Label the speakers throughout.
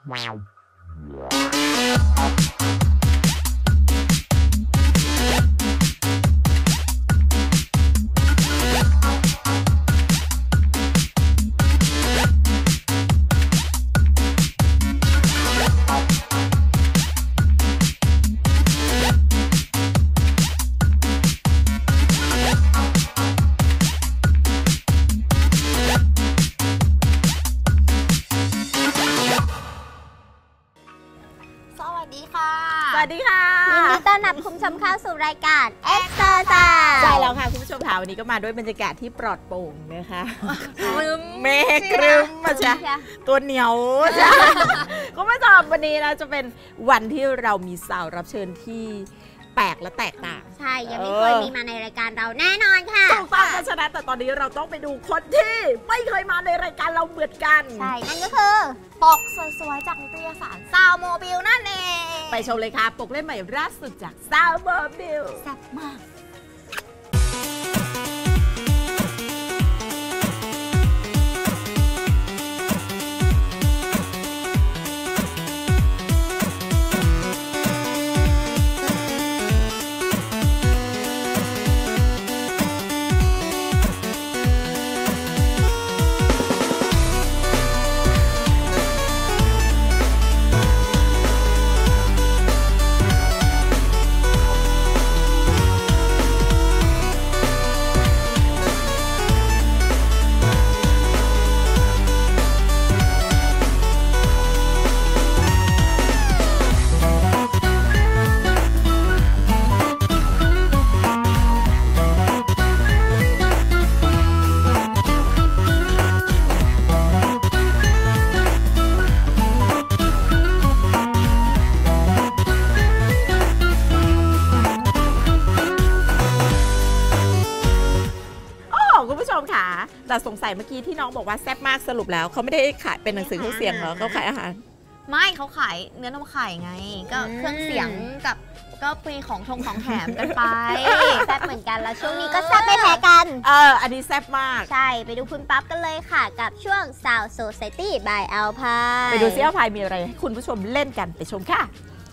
Speaker 1: สวัสดีค่ะ
Speaker 2: ยินดีต้อนรับคุณผู้ชมเข้าสู่รายการ Exercise
Speaker 1: ใช่แล้วค่ะคุณผู้ชมค่ะวันนี้ก็มาด้วยบรรยากาศที่ปลอดโปร่งนะคะเมฆครึ้มมาจ้ะตัวเหนียวจ้ะคุณผู้ชมวันนี้นะจะเป็นวันที่เรามีสาวรับเชิญที่แปลกและแตกต่าง
Speaker 2: ใช่ยังไม่เคยมีมาในรายการเราแน่นอนค่ะ
Speaker 1: ถูกต้องเพราะฉะนั้นแต่ตอนนี้เราต้องไปดูคนที่ไม่เคยมาในรายการเราเหมือนกัน
Speaker 2: ใช่นั่นก็คือปกสวยๆจากนิตยสารซาวโมบิลนั่นเอง
Speaker 1: ไปชมเลยค่ะปกเล่มใหม่ล่าสุดจากซาวโมบิล
Speaker 2: แซ่บมาก
Speaker 1: แต่สงสัยเมื่อกี้ที่น้องบอกว่าแซ่บมากสรุปแล้วเขาไม่ได้ขายเป็นหนังสือเครื่องเสียงเหรอเขาขายอาหาร
Speaker 3: ไม่เขาขายเนื้อนมไข่ไงก็เครื่องเสียงกับก็มีของแถมกันไป
Speaker 2: แซ่บเหมือนกันแล้วช่วงนี้ก็แซ่บไม่แพ้กัน
Speaker 1: อันนี้แซ่บมาก
Speaker 2: ใช่ไปดูคุณปั๊บกันเลยค่ะกับช่วง Sound Society by Alpine
Speaker 1: ไปดูซิAlpineมีอะไรให้คุณผู้ชมเล่นกันไปชมค่ะ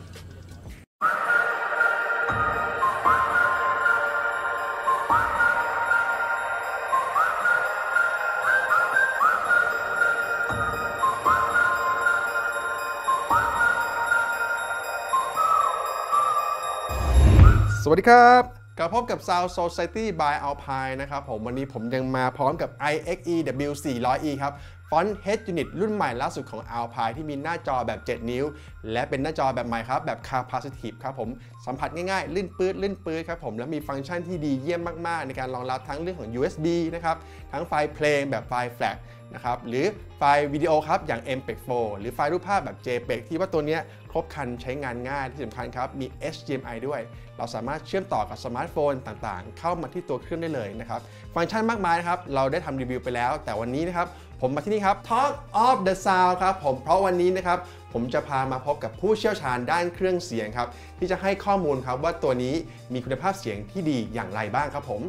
Speaker 4: สวัสดีครับกลับพบกับ Sound Society by Alpine นะครับผมวันนี้ผมยังมาพร้อมกับ iXE W400E ครับฟอนต์ Head Unit รุ่นใหม่ล่าสุดของ Alpine ที่มีหน้าจอแบบ 7 นิ้วและเป็นหน้าจอแบบใหม่ครับแบบ Capacitive ครับผมสัมผัสง่ายๆลื่นปื๊ดครับผมและมีฟังก์ชันที่ดีเยี่ยมมากๆในการรองรับทั้งเรื่องของ USB นะครับทั้งไฟล์เพลงแบบไฟล์ FLAC นะครับหรือไฟล์วิดีโอครับอย่าง MPEG-4 หรือไฟล์รูปภาพแบบ JPEG ที่ว่าตัวนี้ครบครันใช้งานง่ายที่สำคัญครับมี HDMI ด้วยเราสามารถเชื่อมต่อกับสมาร์ทโฟนต่างๆเข้ามาที่ตัวเครื่องได้เลยนะครับฟังก์ชันมากมายนะครับเราได้ทำรีวิวไปแล้วแต่วันนี้นะครับผมมาที่นี่ครับ Talk of the Sound ครับผมเพราะวันนี้นะครับผมจะพามาพบกับผู้เชี่ยวชาญด้านเครื่องเสียงครับที่จะให้ข้อมูลครับว่าตัวนี้มีคุณภาพเสียงที่ดีอย่างไรบ้างครับผม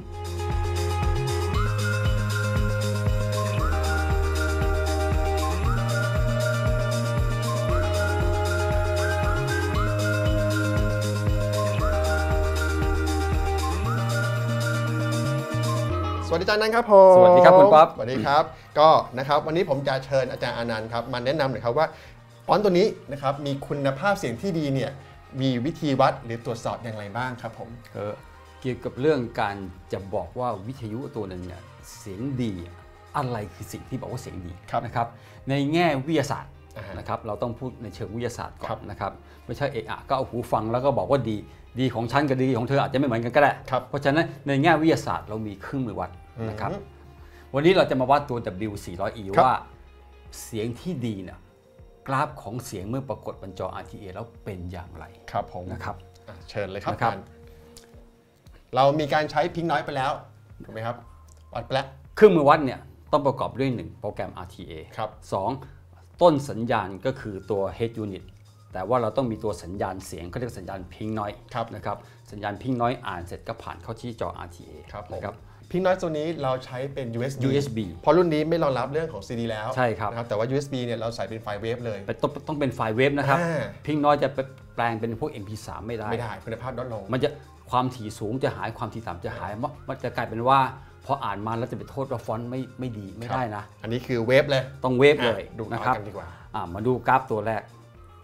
Speaker 4: สวัสดีอาจารย์นันท์ครับผม
Speaker 5: สวัสดีครับคุณป๊อป
Speaker 4: สวัสดีครับก็นะครับวันนี้ผมจะเชิญอาจารย์อานันท์ครับมาแนะนำหน่อยครับว่าฟอนต์ตัวนี้นะครับมีคุณภาพเสียงที่ดีเนี่ยมีวิธีวัดหรือตรวจสอบอย่างไรบ้างครับผม
Speaker 5: เกี่ยวกับเรื่องการจะบอกว่าวิทยุตัวนึงเนี่ยเสียงดีอะไรคือสิ่งที่บอกว่าเสียงดีนะครับในแง่วิทยาศาสตร์นะครับเราต้องพูดในเชิงวิทยาศาสตร์ก่อนนะครับไม่ใช่เอะอะก็เอาหูฟังแล้วก็บอกว่าดีของฉันกับดีของเธออาจจะไม่เหมือนกันก็ได้เพราะฉะนั้นในแง่วิทยาศาสตร์เรามีเครื่องมือวัดนะครับวันนี้เราจะมาวัดตัว W400E ว่าเสียงที่ดีเนี่ยกราฟของเสียงเมื่อปรากฏบนจอ RTA แล้วเป็นอย่างไร
Speaker 4: ครับผม
Speaker 5: นะครับ
Speaker 4: เชิญเลยครับเรามีการใช้พิงน้อยไปแล้วถูกไหมครับวัดไปแล้ว
Speaker 5: เครื่องมือวัดเนี่ยต้องประกอบด้วย1โปรแกรม RTA 2ต้นสัญญาณก็คือตัว Head Unit แต่ว่าเราต้องมีตัวสัญญาณเสียงเขาเรียกสัญญาณพิงน้อยนะครับสัญญาณพิงน้อยอ่านเสร็จก็ผ่านเข้าที่จอ RTA
Speaker 4: นะครับพิงน้อยตัวนี้เราใช้เป็น
Speaker 5: USB
Speaker 4: เพราะรุ่นนี้ไม่รองรับเรื่องของ CD แล้ว
Speaker 5: ใช่ครับ
Speaker 4: นะครับแต่ว่า USB เนี่ยเราใส่เป็นไฟล์เวฟเลย
Speaker 5: ต้องเป็นไฟล์เวฟนะครับพิงน้อยจะแปลงเป็นพวก MP3 ไม่ได้
Speaker 4: คุณภาพลดลง
Speaker 5: มันจะความถี่สูงจะหายความถี่ต่ำจะหายมันจะกลายเป็นว่าพออ่านมาแล้วจะไปโทษว่าฟอนต์ไม่ดีไม่ได้นะ
Speaker 4: อันนี้คือเวฟเลย
Speaker 5: ต้องเวฟเลยนะครับมาดูกราฟตัวแรก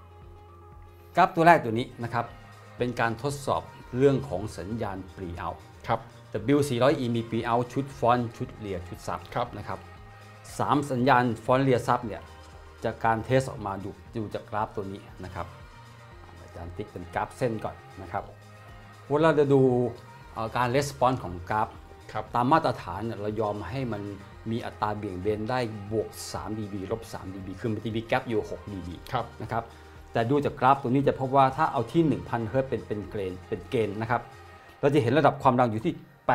Speaker 5: ตัวนี้นะครับเป็นการทดสอบเรื่องของสัญญาณ pre out
Speaker 4: ครับ
Speaker 5: W400E มี pre out ชุดฟอนต์ชุดเลียชุดซับนะครับ3สัญญาณฟอนต์เลียซับเนี่ยจากการเทสออกมาดูจากกราฟตัวนี้นะครับอาจารย์ติ๊กเป็นกราฟเส้นก่อนนะครับเวลาจะดูการレスปอนส์ของกราฟตามมาตรฐานเรายอมให้มันมีอัตราเบี่ยงเบนได้บวก3 dB ลบ3 dB คือมันจะมีแกปอยู่6 dB นะครับแต่ดูจากกราฟตัวนี้จะพบว่าถ้าเอาที่ 1,000 เฮิรตซ์เป็นเกณฑ์นะครับเราจะเห็นระดับความดังอยู่ที่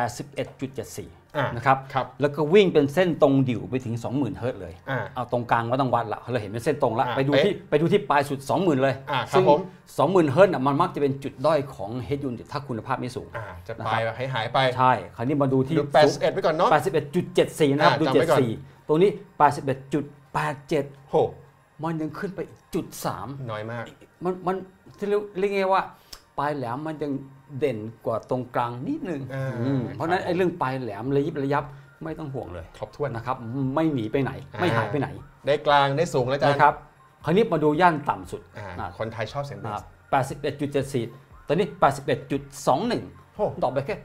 Speaker 5: 81.74 นะครับแล้วก็วิ่งเป็นเส้นตรงดิ่วไปถึง 20,000 เฮิรตซ์เลยเอาตรงกลางไม่ต้องวัดละเราเห็นเป็นเส้นตรงละไปดูที่ปลายสุด 20,000 เลยซึ่ง 20,000 เฮิรตซ์มันมักจะเป็นจุดด้อยของเฮดยูนิตถ้าคุณภาพไม่สูง
Speaker 4: จะไปหายไป
Speaker 5: ใช่คราวนี้มาดูที่
Speaker 4: 81ไปก่อนเนาะ
Speaker 5: 81.74 นะครับดู74ตรงนี้ 81.87 โหมันยังขึ้นไปอีก0.3
Speaker 4: น้อยมาก
Speaker 5: มันเรียกไงว่าปลายแหลมมันยังเด่นกว่าตรงกลางนิดนึงเพราะนั้นไอ้เรื่องปลายแหลมระยับไม่ต้องห่วงเลย
Speaker 4: ครบถ้วน
Speaker 5: นะครับไม่หนีไปไหนไม่หายไปไหน
Speaker 4: ได้กลางได้สูงแล้วจ้ะ
Speaker 5: นะครับคราวนี้มาดูย่านต่ำสุด
Speaker 4: คนไทยชอบเสียงเบส
Speaker 5: 81.74 ตอนนี้ 81.21 ดอกไปแค่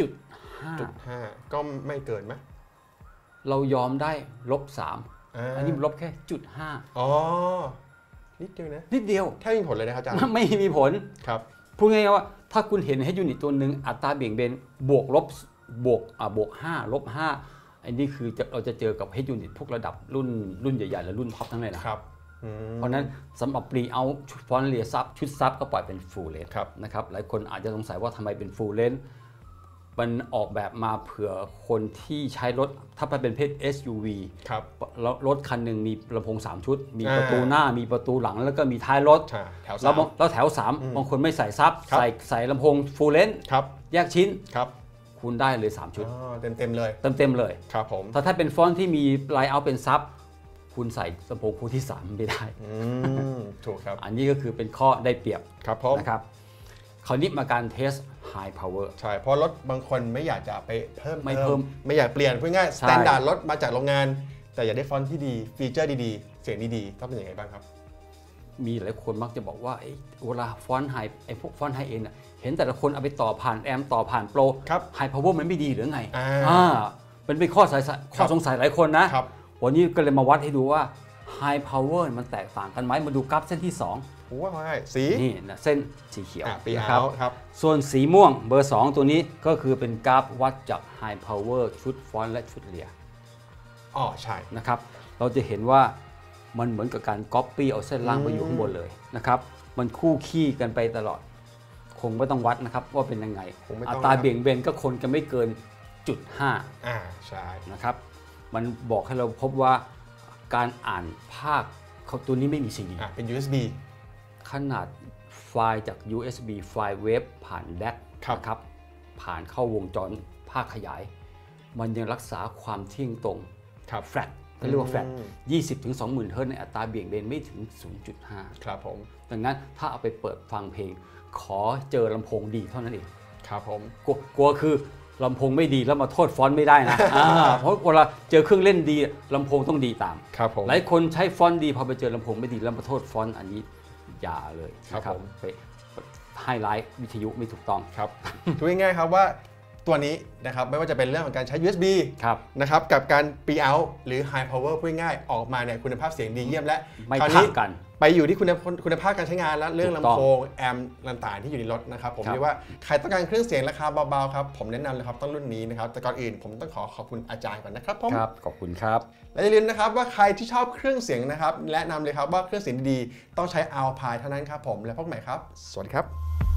Speaker 5: 0.5
Speaker 4: ก็ไม่เกินไหม
Speaker 5: เรายอมได้-3อันนี้ลบแค่0.5
Speaker 4: อ๋อนิดเดียวนะ
Speaker 5: นิดเดียว
Speaker 4: แค่มีผลเลยนะครับอาจารย์
Speaker 5: ไม่มีผล
Speaker 4: ครับ
Speaker 5: พูดง่ายๆว่าถ้าคุณเห็นเฮดยูนิตตัวหนึ่งอัตราเบี่ยงเบนบวก5ลบ5อันนี้คือเราจะเจอกับเฮดยูนิตพวกระดับรุ่นใหญ่ๆและรุ่นท็อปทั้งนั้นนะครับเพราะนั้นสำหรับปรีเอาฟอนต์เลียซับชุดซับก็ปล่อยเป็นฟูลเลนนะครับหลายคนอาจจะสงสัยว่าทำไมเป็นฟูลเลนมันออกแบบมาเผื่อคนที่ใช้รถถ้าเป็นเพศ SUV รถคันหนึ่งมีลำโพง3ชุดมีประตูหน้ามีประตูหลังแล้วก็มีท้ายรถแล้วแถว3บางคนไม่ใส่ซับใส่ลำโพงฟูลเลนแยกชิ้นคุณได้เลย3ชุด
Speaker 4: เต็มเลย
Speaker 5: เลย
Speaker 4: ครับผม
Speaker 5: ถ้าเป็นฟอนต์ที่มีไลน์เอาเป็นซับคุณใส่ลำโพงคู่ที่3ไม่ได้
Speaker 4: ถูกครับ
Speaker 5: อันนี้ก็คือเป็นข้อได้เปรียบนะครับคราวนี้มาการเทส High Power
Speaker 4: ใช่เพราะรถบางคนไม่อยากจะไปเพิ่มไม่อยากเปลี่ยนพูดง่ายสแตนดาร์ดรถมาจากโรงงานแต่อยากได้ฟอนต์ที่ดีฟีเจอร์ดีๆเสียงดีๆต้องเป็นยังไงบ้างครับ
Speaker 5: มีหลายคนมักจะบอกว่าเวลาฟอนต์ไฮพวกฟอนต์ไฮเอ็นเห็นแต่ละคนเอาไปต่อผ่านแอมต่อผ่านโปร High Power มันไม่ดีหรือไงเป็นข้อสงสัยหลายคนนะวันนี้ก็เลยมาวัดให้ดูว่า High Power มันแตกต่างกันไหมมาดูกราฟเส้นที่2
Speaker 4: ว้าวสี
Speaker 5: นี่นะเส้นสีเขียว
Speaker 4: นะครับ
Speaker 5: ส่วนสีม่วงเบอร์2ตัวนี้ก็คือเป็นกราฟวัดจาก High Power ชุดฟอนต์และชุดเลีย
Speaker 4: ใช่
Speaker 5: นะครับเราจะเห็นว่ามันเหมือนกับการก๊อปปี้เอาเส้นล่างไปอยู่ข้างบนเลยนะครับมันคู่ขี้กันไปตลอดคงไม่ต้องวัดนะครับว่าเป็นยังไงอัตราเบี่ยงเบนก็คนกันไม่เกิน0.5
Speaker 4: ใช่
Speaker 5: นะครับมันบอกให้เราพบว่าการอ่านภาคตัวนี้ไม่มี CD
Speaker 4: เป็น USB
Speaker 5: ขนาดไฟล์จาก USB ไฟล์เวฟผ่าน DAC ครับผ่านเข้าวงจรภาคขยายมันยังรักษาความเที่ยงตรงแฟลตเขาเรียกว่าแฟลต20-20,000 เฮิรตซ์ในอัตราเบี่ยงเบนไม่ถึง 0.5
Speaker 4: ครับผม
Speaker 5: ดังนั้นถ้าเอาไปเปิดฟังเพลงขอเจอลำโพงดีเท่านั้นเอง
Speaker 4: ครับผม
Speaker 5: กลัวคือลำโพงไม่ดีแล้วมาโทษฟอนต์ไม่ได้นะเพราะเวลาเจอเครื่องเล่นดีลำโพงต้องดีตามหลายคนใช้ฟอนต์ดีพอไปเจอลำโพงไม่ดีแล้วมาโทษฟอนต์อันนี้อย่าเลยนะครับไปไฮไลท์วิทยุไม่ถูกต้อง
Speaker 4: ครับพูดง่ายๆครับว่าตัวนี้นะครับไม่ว่าจะเป็นเรื่องของการใช้ USB นะครับกับการ Pre Out หรือ High Power พูดง่ายๆออกมาเนี่ยคุณภาพเสียงดีเยี่ยมและ
Speaker 5: ไม่ต่างกัน
Speaker 4: ไปอยู่ที่คุณภาพการใช้งานและเรื่องลำโพงแอมป์ต่างๆที่อยู่ในรถนะครับผมเรียกว่าใครต้องการเครื่องเสียงราคาเบาๆครับผมแนะนำเลยครับต้องรุ่นนี้นะครับแต่ก่อนอื่นผมต้องขอบคุณอาจารย์ก่อนนะครับผม
Speaker 5: ขอบคุณครับ
Speaker 4: และอย่าลืมนะครับว่าใครที่ชอบเครื่องเสียงนะครับแนะนำเลยครับว่าเครื่องเสียงดีๆต้องใช้ Alpine เท่านั้นครับผมและพบกันใหม่ครับสวัสดีครับ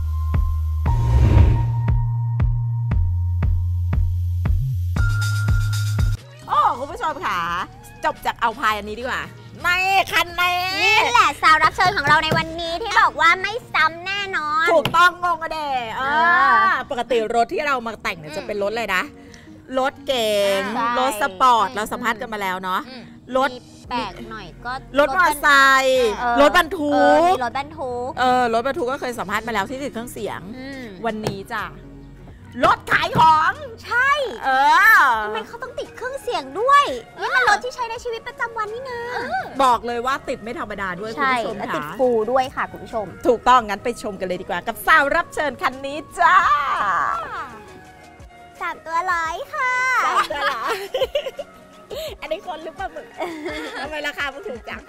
Speaker 1: คุณผู้ชมค่ะจบจากเอาพายอันนี้ดีกว่าในคัน
Speaker 2: นี่แหละสาวรับเชิญของเราในวันนี้ที่บอกว่าไม่ซ้ำแน่นอน
Speaker 1: ถูกต้องงงกระเดปกติรถที่เรามาแต่งเนี่ยจะเป็นรถเลยนะรถเก๋งรถสปอร์ตเราสัมภาษณ์กันมาแล้วเนาะรถ
Speaker 2: แปลกหน่อยก็
Speaker 1: รถมอเตอร์ไซค์รถบรรทุก
Speaker 2: รถบรรทุก
Speaker 1: รถบรรทุกก็เคยสัมภาษณ์มาแล้วที่ติดเครื่องเสียงวันนี้จ้ะรถขายของ
Speaker 2: ใช่ทำไมเขาต้องติดเครื่องเสียงด้วยนี่มันรถที่ใช้ในชีวิตประจำวันนี่นะ
Speaker 1: บอกเลยว่าติดไม่ธรรมดาด้วยคุณผู้ชมค่ะ
Speaker 2: ติดฟูด้วยค่ะคุณผู้ชม
Speaker 1: ถูกต้องงั้นไปชมกันเลยดีกว่ากับสาวรับเชิญคันนี้จ้า
Speaker 2: 3 ตัวร้อยค่ะ
Speaker 1: 3 ตัวร้อยอันนี้คนหรือเปล่ามึงทำไมราคามันถูกจัง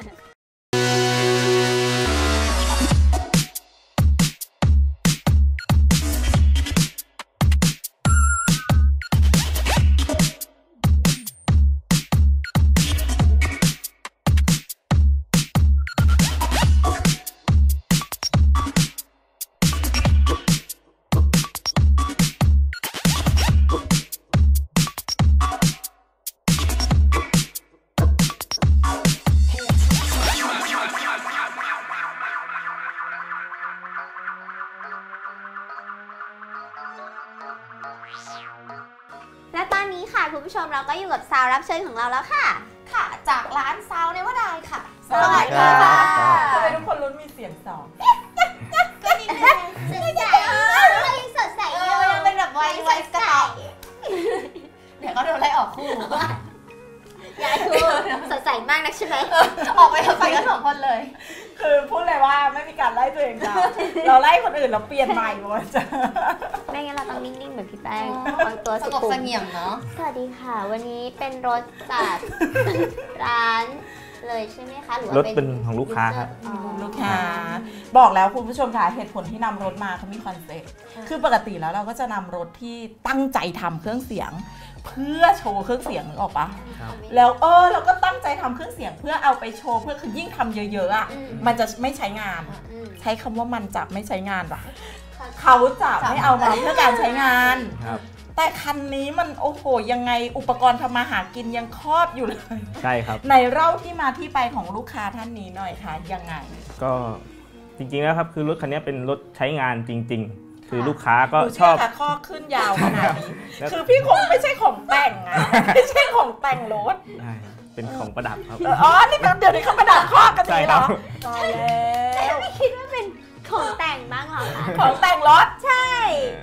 Speaker 2: และตอนนี้ค่ะคุณผู้ชมเราก็อยู่กับสาวรับเชิญของเราแล้วค่ะจากร้านซาวเนวดายค่ะ
Speaker 1: สวัสดีค่ะทำไมทุกคนลุ้นมีเสียงสอง
Speaker 2: ก็นิดนึงสดใสเรายังสดใสอยู่ยังเป็นแบบไวกระต่าย
Speaker 3: เดี๋ยวก็โดนไล่ออกคู่
Speaker 2: ยายคือสดใสมากนะใช่ไหม
Speaker 3: ออกไปทำไมกัน2 คนเลย
Speaker 1: คือพูดเลยว่าไม่มีการไล่ตัวเองจ้ะเราไล่คนอื่นเราเปลี่ยนใหม่หมดจ้ะ
Speaker 2: ไม่งั้นเราต้องนิ่งๆเหมือนพี่แป้งวางตัว
Speaker 3: สงบเสงี่ยมเนาะ
Speaker 2: สวัสดีค่ะวันนี้เป็นรถจากร้านเลยใช่ไหมคะหรือว่าร
Speaker 6: ถเป็นของลูกค้าครับ
Speaker 1: ลูกค้าบอกแล้วคุณผู้ชมค่ะเหตุผลที่นำรถมาเขามีคอนเซ็ปต์คือปกติแล้วเราก็จะนำรถที่ตั้งใจทำเครื่องเสียงเพื่อโชว์เครื่องเสียงนึกออกปะแล้วเราก็ตั้งใจทำเครื่องเสียงเพื่อเอาไปโชว์เพื่อคือยิ่งทำเยอะๆอ่ะมันจะไม่ใช้งานใช้คำว่ามันจะไม่ใช้งานหรอเขาจะไม่เอามาเพื่อการใช้งานแต่คันนี้มันโอ้โหยังไงอุปกรณ์ทำมาหากินยังครอบอยู่เลย
Speaker 6: ใช่ครับ
Speaker 1: ในเล่าที่มาที่ไปของลูกค้าท่านนี้หน่อยค่ะยังไง
Speaker 6: ก็จริงๆแล้วครับคือรถคันนี้เป็นรถใช้งานจริงๆคือลูกค้าก็ชอบ
Speaker 1: ข้อขึ้นยาวขนาดนี้คือพี่คงไม่ใช่ของแต่งอะไม่ใช่ของแต่งรถ
Speaker 6: เป็นของประดับครับ
Speaker 1: นี่เดี๋ยวนี้เขาประดับข้อกันจริงเหรอ
Speaker 2: ตายแล้วไม่คิดว่าเป็นของแต่งบ้างหรอคะ
Speaker 1: ของแต่งรถ
Speaker 2: ใช่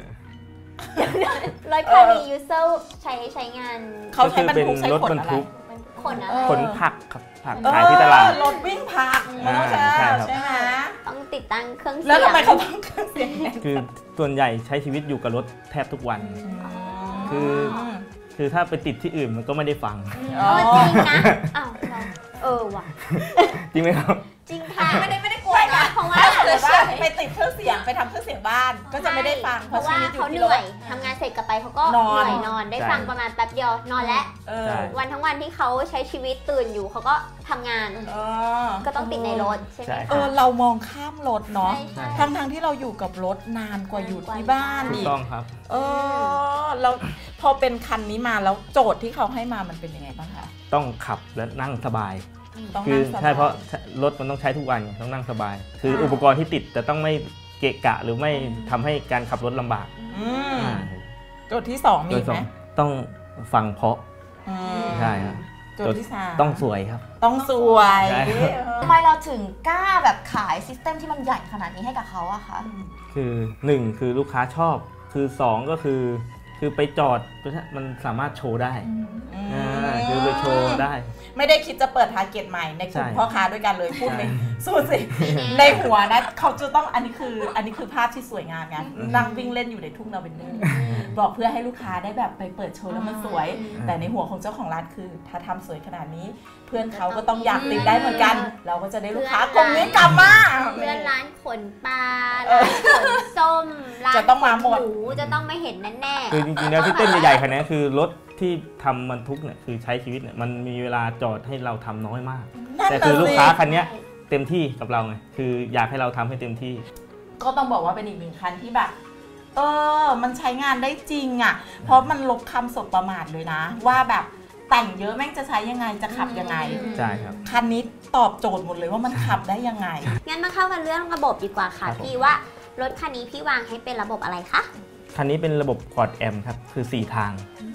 Speaker 2: รถคันนี้ยูเซอร์ใช้งาน
Speaker 1: เขาใช้บรรทุกใช้ขนอะไร
Speaker 6: ขนผักครับผักขายที่ตลาด
Speaker 1: รถวิ่งผักใช่ไหม
Speaker 2: ต้องติดตั้งเครื่องเสียง
Speaker 1: แล้วทำไมเขาต้องเครื่องเสียง
Speaker 6: คือส่วนใหญ่ใช้ชีวิตอยู่กับรถแทบทุกวันคือถ้าไปติดที่อื่นมันก็ไม่ได้ฟัง
Speaker 2: จริงนะว่ะ
Speaker 6: จริงไหมครับ
Speaker 2: จริงค่ะไม่ได้กลัวนะเพราะว่า
Speaker 1: ไปติดเครื่องเสียงไปทำเครื่องเสียงบ้านก็จะไม่ได้ฟัง
Speaker 2: เพราะว่าเขาเหนื่อยทำงานเสร็จกลับไปเขาก็เหนื่อยนอนได้ฟังประมาณแป๊บเดียวนอนแล้ววันทั้งวันที่เขาใช้ชีวิตตื่นอยู่เขาก็ทำงานก็ต้องติดในรถใช่ไหม
Speaker 1: เรามองข้ามรถเนาะทั้งที่เราอยู่กับรถนานกว่าอยู่ที่บ้าน
Speaker 6: ถูกต้องครับ
Speaker 1: เราพอเป็นคันนี้มาแล้วโจทย์ที่เขาให้มามันเป็นยังไงบ้างคะ
Speaker 6: ต้องขับและนั่งสบายคือใช่เพราะรถมันต้องใช้ทุกวันต้องนั่งสบายคืออุปกรณ์ที่ติดแต่ต้องไม่เกะกะหรือไม่ทำให้การขับรถลำบาก
Speaker 1: โจทย์ที่2มีไหม
Speaker 6: ต้องฟังเพราะใช่ครับ
Speaker 1: โจทย์ที่3
Speaker 6: ต้องสวยครับ
Speaker 1: ต้องสวย
Speaker 3: ทำไมเราถึงกล้าแบบขายซิสเต็มที่มันใหญ่ขนาดนี้ให้กับเขาอะคะ
Speaker 6: คือ1คือลูกค้าชอบคือ2ก็คือไปจอดมันสามารถโชว์ได้คือไปโชว์ได้
Speaker 1: ไม่ได้คิดจะเปิดทาร์เก็ตใหม่ในกลุ่มพ่อค้าด้วยกันเลยพูดเลยสู้สิในหัวนะเขาจะต้องอันนี้คือภาพที่สวยงามไงนั่งวิ่งเล่นอยู่ในทุ่งลาเวนเดอร์บอกเพื่อให้ลูกค้าได้แบบไปเปิดโชว์แล้วมันสวยแต่ในหัวของเจ้าของร้านคือถ้าทำสวยขนาดนี้เพื่อนเขาก็ต้องอยากติดได้เหมือนกันเราก็จะได้ลูกค้ากลุ่มนี้กลับมา
Speaker 2: เพื่อนร้านขนปลาร้านขนส้มร้าน
Speaker 1: จะต้องมาหมด
Speaker 2: จะต้องไม่เห็นแน่
Speaker 6: ๆคือจริงๆแล้วที่เต้นใหญ่ๆขนาดนี้คือรถที่ทำบรรทุกเนี่ยคือใช้ชีวิตเนี่ยมันมีเวลาจอดให้เราทำน้อยมากแต่คือลูกค้าคันนี้เต็มที่กับเราไงคืออยากให้เราทำให้เต็มที่
Speaker 1: ก็ต้องบอกว่าเป็นอีกหนึ่งคันที่แบบมันใช้งานได้จริงอ่ะเพราะมันลบคำสบประมาทเลยนะว่าแบบแต่งเยอะแม่งจะใช้ยังไงจะขับยังไง
Speaker 6: ใช่ครับ
Speaker 1: คันนี้ตอบโจทย์หมดเลยว่ามันขับได้ยังไง
Speaker 2: งั้นมาเข้ากันเรื่องระบบดีกว่าค่ะพี่ว่ารถคันนี้พี่วางให้เป็นระบบอะไรคะ
Speaker 6: คันนี้เป็นระบบพอร์ตแอมป์ครับคือ4ทาง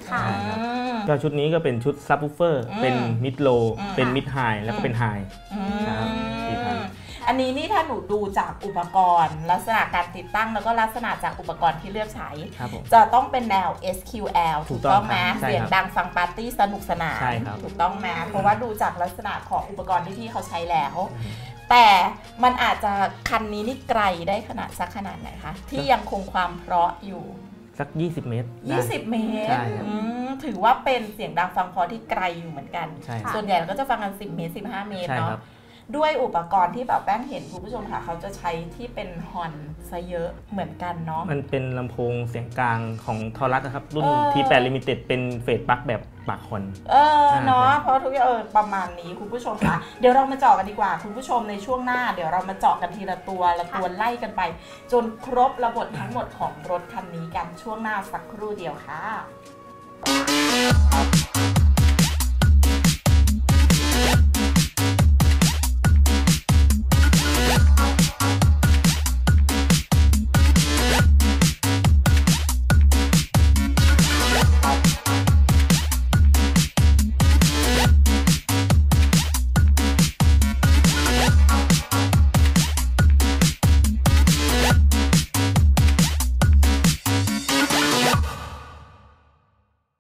Speaker 6: ก็ชุดนี้ก็เป็นชุดซับวูฟเฟอร์เป็นมิดโลเป็นมิดไฮแล้วก็เป็นไฮนะครับ
Speaker 1: อันนี้นี่ถ้าหนูดูจากอุปกรณ์ลักษณะการติดตั้งแล้วก็ลักษณะจากอุปกรณ์ที่เลือกใช้จะต้องเป็นแนว SQL ถูกต้องไหมเสียงดังฟังปาร์ตี้สนุกสนานถูกต้องไหมเพราะว่าดูจากลักษณะของอุปกรณ์ที่พี่เขาใช้แล้วแต่มันอาจจะคันนี้นี่ไกลได้สักขนาดไหนคะที่ยังคงความเพราะอยู่
Speaker 6: สัก20 เมตร
Speaker 1: 20 เมตรถือว่าเป็นเสียงดังฟังเพราะที่ไกลอยู่เหมือนกันส่วนใหญ่เราก็จะฟังกัน10 เมตร15 เมตรเนาะด้วยอุปกรณ์ที่แบบแป้งเห็นคุณผู้ชมค่ะเขาจะใช้ที่เป็นฮอร์นซะเยอะเหมือนกันเนาะ
Speaker 6: มันเป็นลำโพงเสียงกลางของทอรัสนะครับรุ่น T8 Limited เป็นเฟสปลั๊กแบบปากฮอร์น
Speaker 1: เนาะเพราะทุกอย่างประมาณนี้คุณผู้ชมค่ะเดี๋ยวเรามาเจาะกันดีกว่าคุณผู้ชมในช่วงหน้าเดี๋ยวเรามาเจาะกันทีละตัวไล่กันไปจนครบระบบทั้งหมดของรถคันนี้กันช่วงหน้าสักครู่เดียวค่ะ